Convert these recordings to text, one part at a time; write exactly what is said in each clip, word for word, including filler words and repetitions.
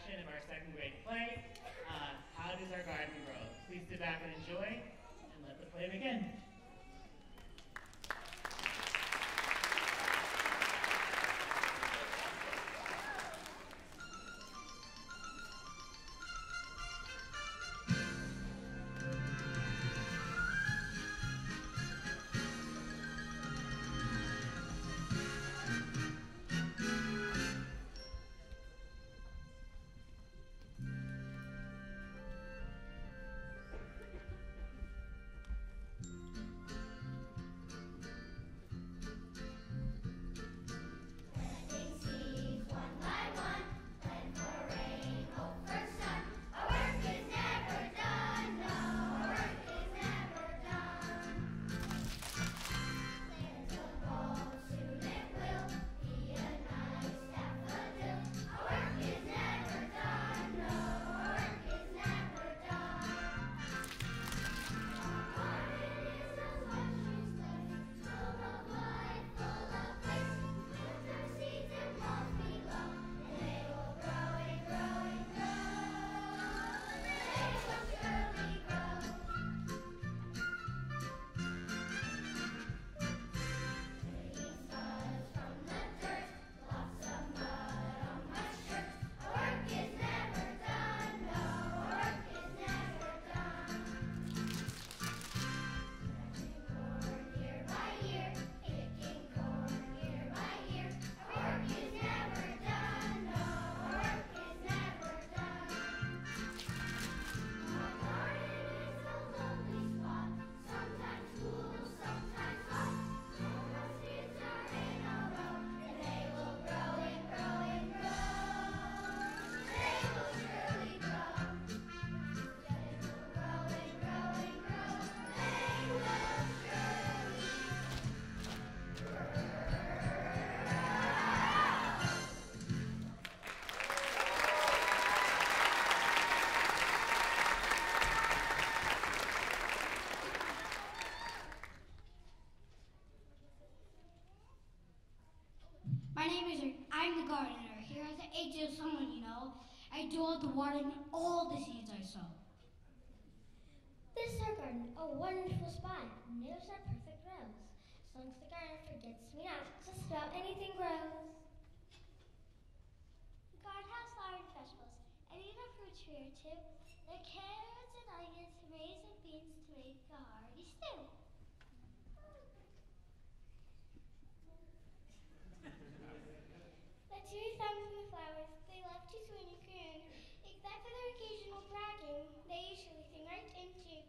section of our second grade play, uh, How Does Our Garden Grow? Please sit back and enjoy, and let the play begin. My name is, I'm the gardener. Here at the age of someone you know, I do all the watering and all the seeds I sow. This is our garden, a wonderful spot. There's our perfect rows. As long as the gardener forgets me not, just about anything grows. The garden has flowers and vegetables, and even a fruit tree or two. There are carrots and onions, tomatoes and beans to make a hearty stew. The trees hung from the flowers, they love to swing and croon. Except for their occasional bragging, they usually sing right into.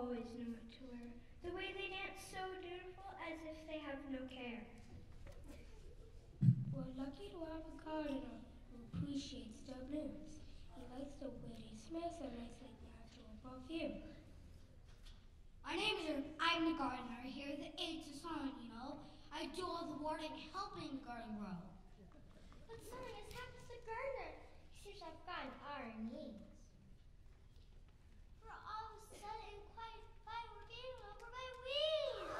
always know what to wear. The way they dance so beautiful as if they have no care. We're lucky to have a gardener who appreciates their blooms. He likes the way they smell so nicely natural perfume. My name is I'm the gardener here at the age of sun, you know. I do all the watering, helping the garden grow. But something has happened to the gardener. He seems to have gotten our knees. For all of a sudden, quiet fire, we're getting over by weeds.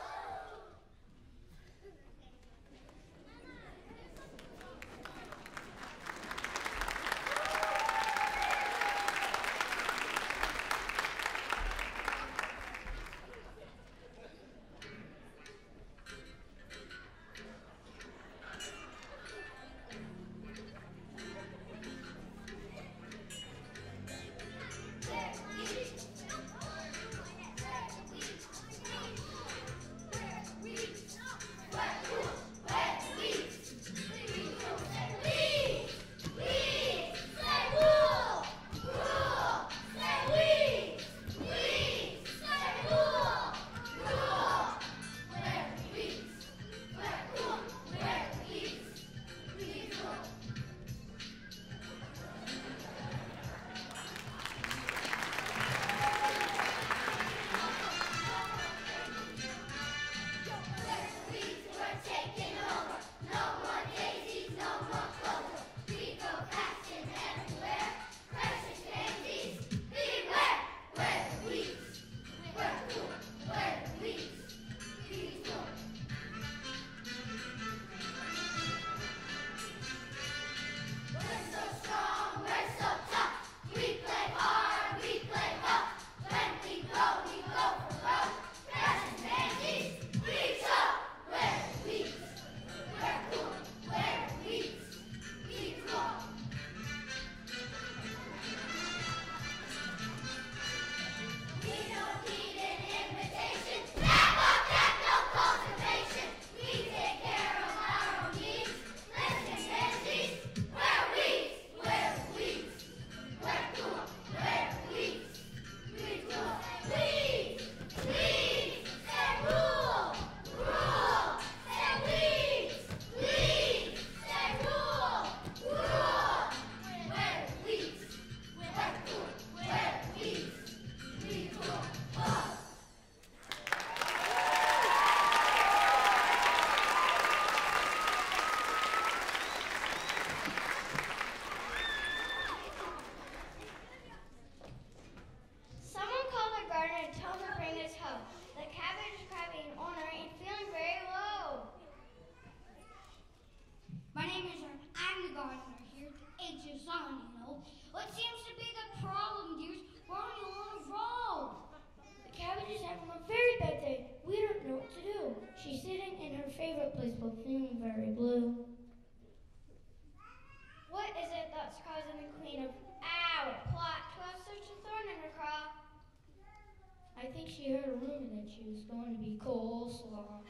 Feeling very blue. What is it that's causing the queen of our plot to have such a thorn in her crop? I think she heard a rumor that she was going to be coleslaw.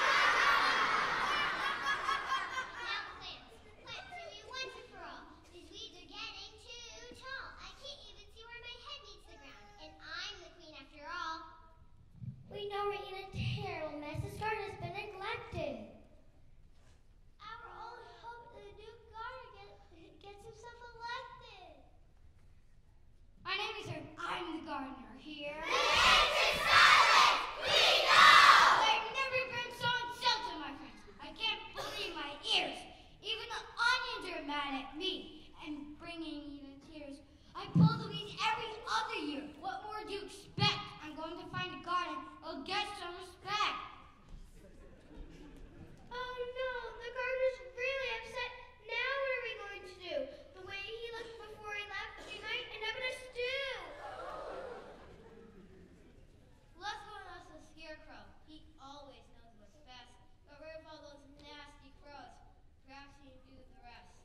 Now, plants, plants, to me once and for all. These weeds are getting too tall. I can't even see where my head meets the ground, and I'm the queen after all. We know we're in a terrible mess. This garden has been neglected. My name is I'm the gardener here. The age is silent! We know! I've never been so insulted, my friends. I can't believe my ears. Even the onions are mad at me and bringing even tears. I pull the weeds every other year. What more do you expect? I'm going to find a garden that'll get some respect. Oh no, the gardener's really upset. Now what are we going to do? The way he looked before he left, we might end up in a stew. Let's go and ask the scarecrow. He always knows what's best. Get rid of all those nasty crows. Perhaps he can do the rest.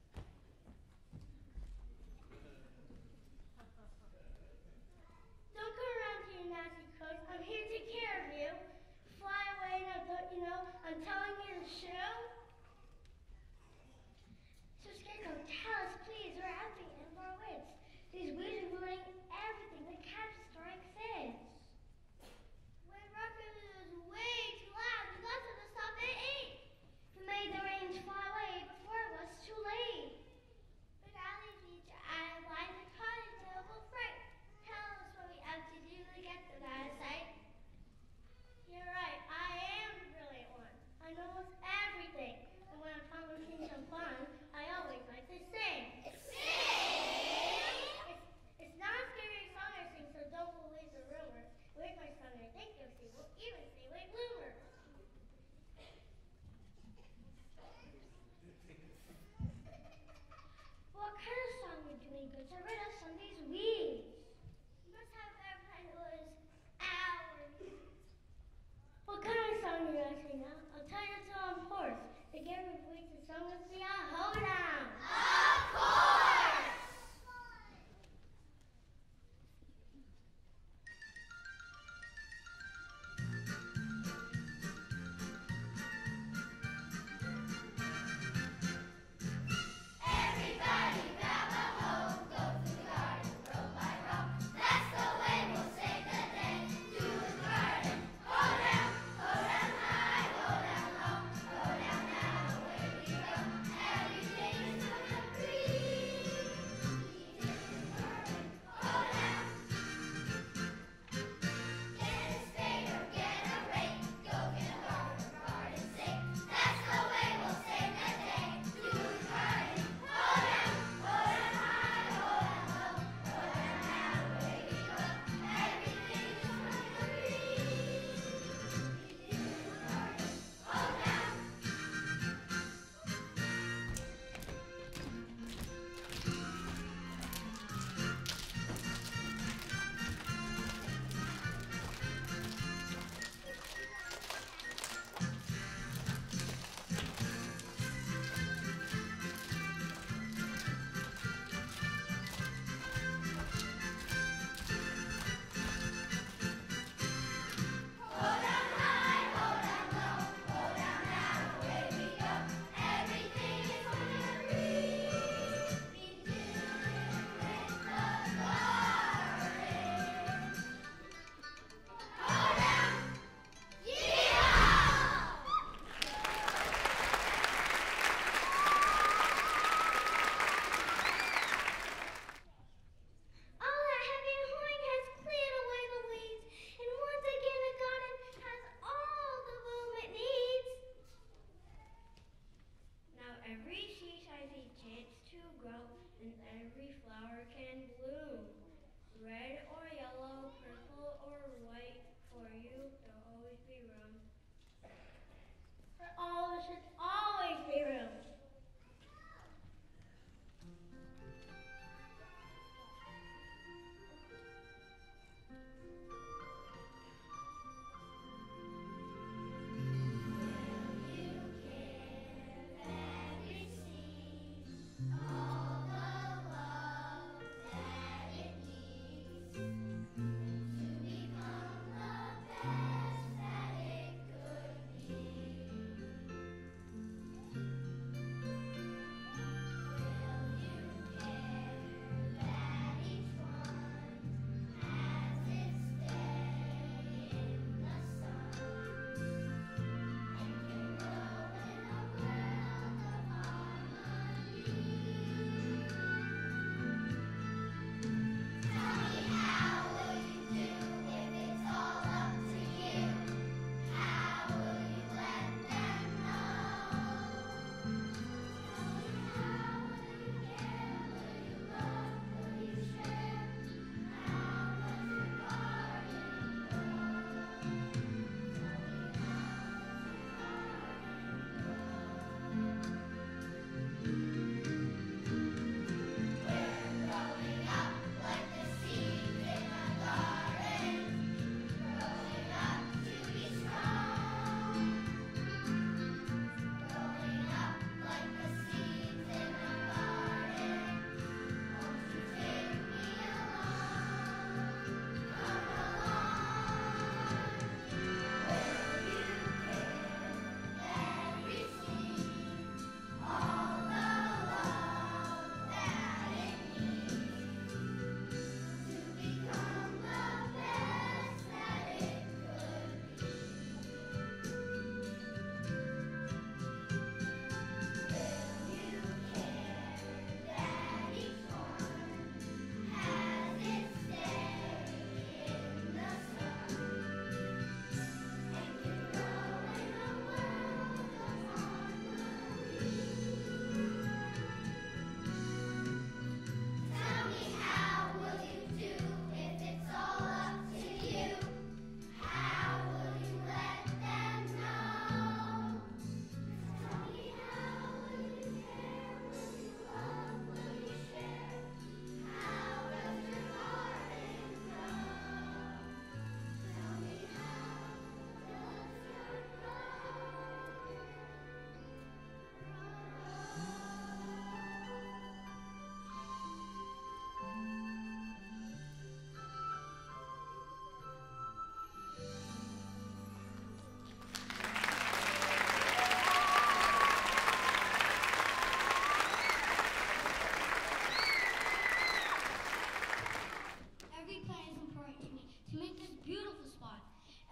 Don't come around here, nasty crows. I'm here to take care of you. Fly away now, don't you know? I'm telling you the show. So Scarecrow, tell us please, we're at the end of our wits. These weeds are ruining everything. The cat is throwing fits. Let's go and ask the scarecrow. He always knows what's best. Get rid of all those nasty crows. Perhaps he can do the rest. Don't come around here, nasty crows. I'm here to take care of you. Fly away now, don't you know? I'm telling you the show. to rid us from these weeds. You must have everything was ours. What kind of song are you asking now? I'll tell you till I'm hoarse. The game of weeds is song with me, I'll hold on. Of course! Everybody grab a hoe, go to the garden, row.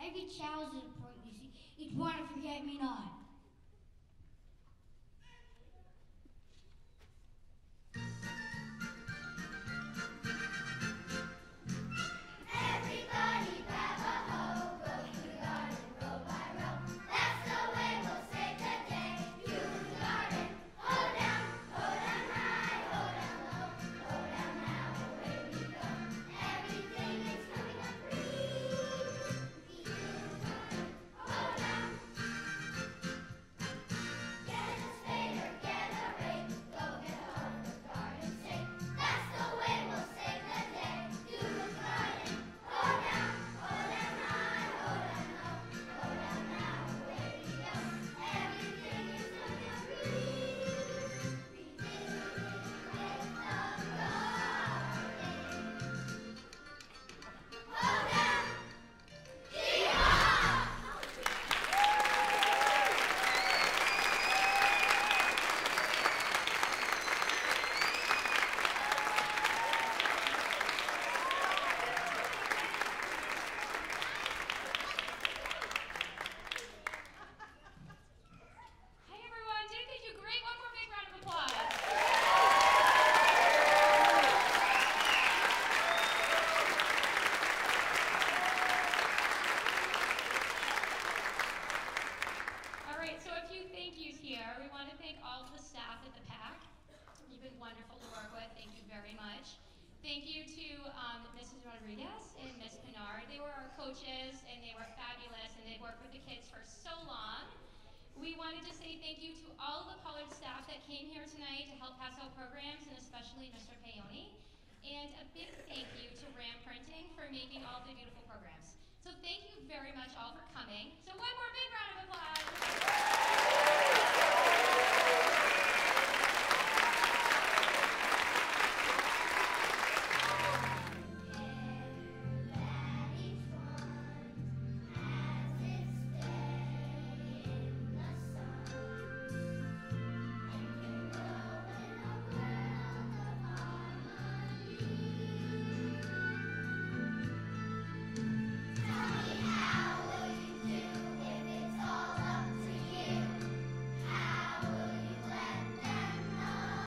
Every challenge is important, you see. Each one a forget-me-not. Everybody grab a hoe, go to the garden, row by row. That's the way we'll save the day. You in the garden, hoe down, hoe down high, hoe down low, hoe down now, away we go. Everything is coming up green. You in the garden, hoe down. Get a spade or get a rake, go get a hoe for garden's sake. That's the way we'll save the day. You in the garden, hoe down, hoe down high, hoe down low, hoe down now, away we go. Everything is coming up green. Begin with the garden. Hoe down, yee-haw! Hi everyone, didn't they do great? One more big round of applause. All right, so a few thank yous here. We want to thank all of the staff at the PAC. You've been wonderful to work with. Thank you very much. Thank you to um, Missus Rodriguez and Miss Pinard. They were our coaches and they were fabulous and they worked with the kids for so long. We wanted to say thank you to all of the Pollard staff that came here tonight to help pass out programs, and especially Mister Payoni. And a big thank you to Ram Printing for making all the beautiful programs. So thank you very much all for coming. So one more